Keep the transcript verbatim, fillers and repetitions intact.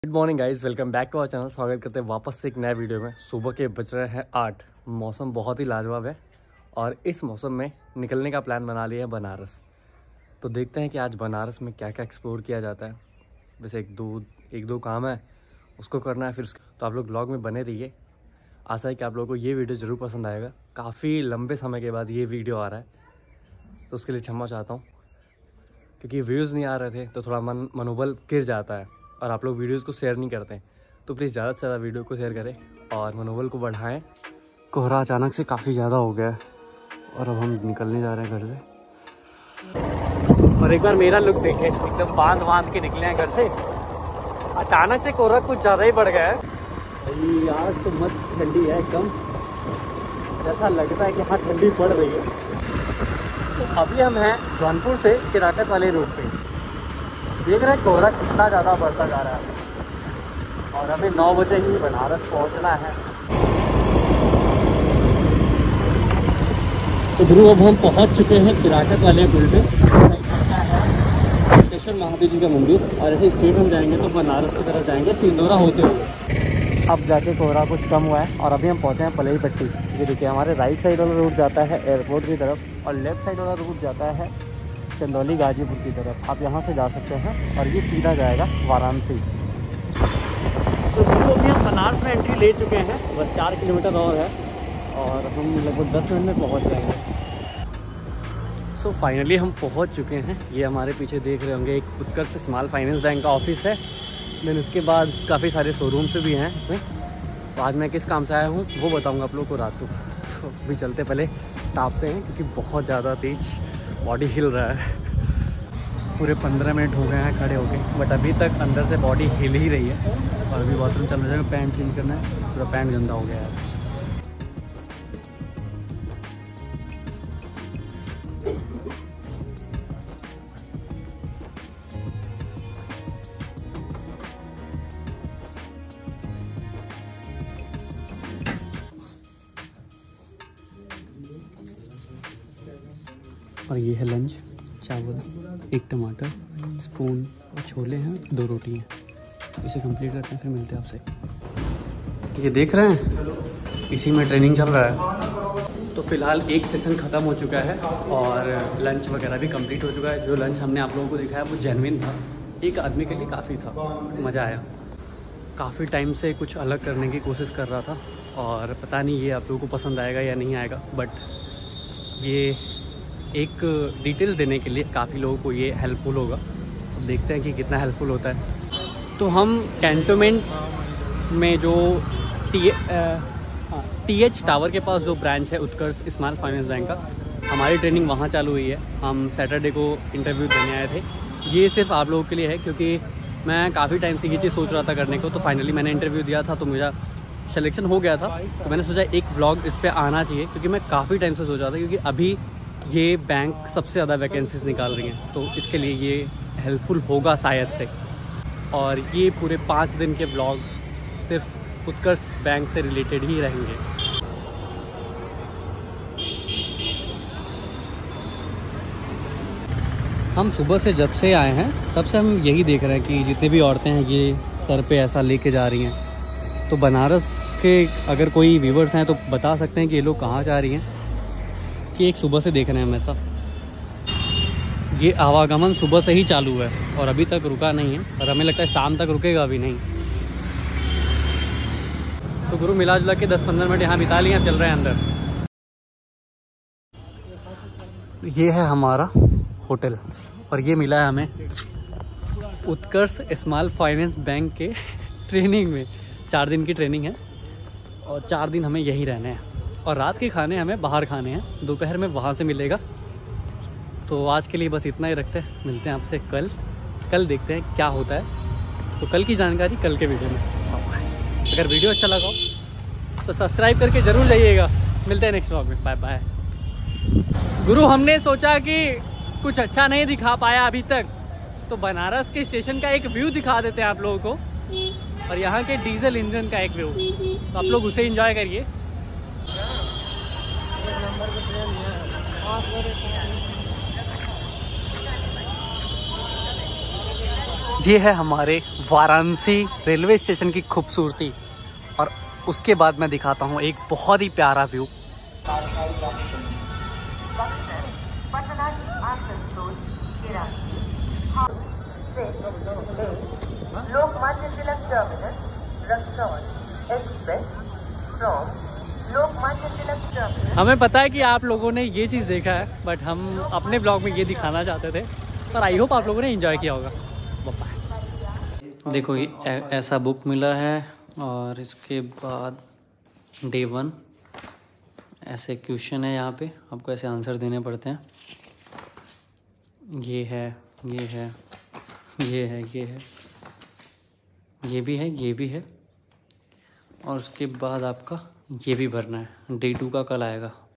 Good morning guys, welcome back to our channel. स्वागत करते हैं वापस से एक नए वीडियो में। सुबह के बज रहे हैं आठ। मौसम बहुत ही लाजवाब है और इस मौसम में निकलने का प्लान बना लिया है बनारस। तो देखते हैं कि आज बनारस में क्या क्या एक्सप्लोर किया जाता है। वैसे एक दो एक दो काम है, उसको करना है फिर। तो आप लोग ब्लॉग में बने रहिए। आशा है कि आप लोगों को ये वीडियो ज़रूर पसंद आएगा। काफ़ी लंबे समय के बाद ये वीडियो आ रहा है, तो उसके लिए क्षमा चाहता हूँ, क्योंकि व्यूज़ नहीं आ रहे थे तो थोड़ा मन मनोबल गिर जाता है और आप लोग वीडियोस को शेयर नहीं करते हैं। तो प्लीज़ ज़्यादा से ज़्यादा वीडियो को शेयर करें और मनोबल को बढ़ाएं। कोहरा अचानक से काफ़ी ज़्यादा हो गया है और अब हम निकलने जा रहे हैं घर से। और एक बार मेरा लुक देखें, एकदम बांध बांध के निकले हैं घर से। अचानक से कोहरा कुछ ज़्यादा ही बढ़ गया है भाई। आज तो मस्त ठंडी है एकदम, जैसा लगता है कि हाँ ठंडी पड़ रही है। तो अभी हम हैं जौनपुर से चिराकत वाले रूट पे। देख रहे हैं कोहरा कितना ज़्यादा बढ़ता जा रहा है और हमें नौ बजे ही बनारस पहुंचना है। तो गुरु अब हम पहुंच चुके हैं चिराकत वाले पुल पे। सिद्धेश्वर महादेव जी का मंदिर, और ऐसे स्ट्रेट हम जाएंगे तो बनारस की तरफ जाएंगे सिंदूरा होते हुए। अब जाके कोहरा कुछ कम हुआ है और अभी हम पहुंचे हैं पलई पट्टी। ये देखिए, हमारे राइट साइड वाला रूट जाता है एयरपोर्ट की तरफ और लेफ्ट साइड वाला रूट जाता है चंदौली गाजीपुर की तरफ। आप यहाँ से जा सकते हैं और ये सीधा जाएगा वाराणसी। तो अभी हम बनारस में एंट्री ले चुके हैं, बस चार किलोमीटर और है और हम लगभग दस मिनट में पहुँच जाएंगे। सो so, फाइनली हम पहुँच चुके हैं। ये हमारे पीछे देख रहे होंगे एक उत्कर्ष स्मॉल फाइनेंस बैंक का ऑफिस है। देन उसके बाद काफ़ी सारे शोरूम्स भी हैं इसमें। तो आज मैं किस काम से आया हूँ वो बताऊँगा आप लोग को रात को। तो अभी चलते पहले तापते हैं, क्योंकि बहुत ज़्यादा तेज़ बॉडी हिल रहा है। पूरे पंद्रह मिनट हो गए हैं खड़े हो गए, बट अभी तक अंदर से बॉडी हिल ही रही है। और अभी बाथरूम चल रहा है, पैंट चेंज करना है, पूरा पैंट गंदा हो गया है। और ये है लंच, चावल, एक टमाटर, स्पून और छोले हैं, दो रोटी हैं। इसे कंप्लीट करते हैं, फिर मिलते हैं आपसे। ये देख रहे हैं, इसी में ट्रेनिंग चल रहा है। तो फिलहाल एक सेशन ख़त्म हो चुका है और लंच वगैरह भी कंप्लीट हो चुका है। जो लंच हमने आप लोगों को दिखाया वो जेन्युइन था, एक आदमी के लिए काफ़ी था, मज़ा आया। काफ़ी टाइम से कुछ अलग करने की कोशिश कर रहा था और पता नहीं ये आप लोगों को पसंद आएगा या नहीं आएगा, बट ये एक डिटेल देने के लिए काफ़ी लोगों को ये हेल्पफुल होगा। तो देखते हैं कि कितना हेल्पफुल होता है। तो हम कैंटोनमेंट में जो टी हाँ टी एच टावर के पास जो ब्रांच है उत्कर्ष स्मॉल फाइनेंस बैंक का, हमारी ट्रेनिंग वहाँ चालू हुई है। हम सैटरडे को इंटरव्यू देने आए थे। ये सिर्फ आप लोगों के लिए है, क्योंकि मैं काफ़ी टाइम से ये चीज़ सोच रहा था करने को। तो फाइनली मैंने इंटरव्यू दिया था, तो मेरा सिलेक्शन हो गया था। तो मैंने सोचा एक ब्लॉग इस पर आना चाहिए, क्योंकि मैं काफ़ी टाइम से सोच रहा था, क्योंकि अभी ये बैंक सबसे ज़्यादा वैकेंसीज निकाल रही हैं। तो इसके लिए ये हेल्पफुल होगा शायद से। और ये पूरे पाँच दिन के ब्लॉग सिर्फ उत्कर्ष बैंक से रिलेटेड ही रहेंगे। हम सुबह से जब से आए हैं तब से हम यही देख रहे हैं कि जितनी भी औरतें हैं ये सर पे ऐसा लेके जा रही हैं। तो बनारस के अगर कोई व्यूवर्स हैं तो बता सकते हैं कि ये लोग कहाँ जा रही हैं, कि एक सुबह से देख रहे हैं हमेशा। ये आवागमन सुबह से ही चालू है और अभी तक रुका नहीं है, और हमें लगता है शाम तक रुकेगा भी नहीं। तो गुरु मिला जुला के दस पंद्रह मिनट यहाँ बिता लिए, चल रहे हैं अंदर। ये है हमारा होटल और ये मिला है हमें उत्कर्ष स्मॉल फाइनेंस बैंक के ट्रेनिंग में। चार दिन की ट्रेनिंग है और चार दिन हमें यहीं रहने हैं और रात के खाने हमें बाहर खाने हैं, दोपहर में वहाँ से मिलेगा। तो आज के लिए बस इतना ही रखते हैं, मिलते हैं आपसे कल। कल देखते हैं क्या होता है। तो कल की जानकारी कल के वीडियो में। अगर वीडियो अच्छा लगा तो सब्सक्राइब करके ज़रूर जाइएगा। मिलते हैं नेक्स्ट व्लॉग में। Bye bye. गुरु, हमने सोचा कि कुछ अच्छा नहीं दिखा पाया अभी तक, तो बनारस के स्टेशन का एक व्यू दिखा देते हैं आप लोगों को, और यहाँ के डीजल इंजन का एक व्यू। तो आप लोग उसे एंजॉय करिए। ये है हमारे वाराणसी रेलवे स्टेशन की खूबसूरती और उसके बाद मैं दिखाता हूँ एक बहुत ही प्यारा view. Lokmanya Tilak terminus Raxaul express from Lokmanya Tilak terminus. हमें पता है कि आप लोगों ने ये चीज़ देखा है, बट हम अपने ब्लॉग में ये दिखाना चाहते थे, पर आई होप आप लोगों ने एंजॉय किया होगा। बाय। देखो ये ऐसा बुक मिला है और इसके बाद डे वन ऐसे क्वेश्चन है, यहाँ पे आपको ऐसे आंसर देने पड़ते हैं। ये है, ये है, ये है, ये है, ये भी है, ये भी है, और उसके बाद आपका ये भी भरना है। डे टू का कल आएगा।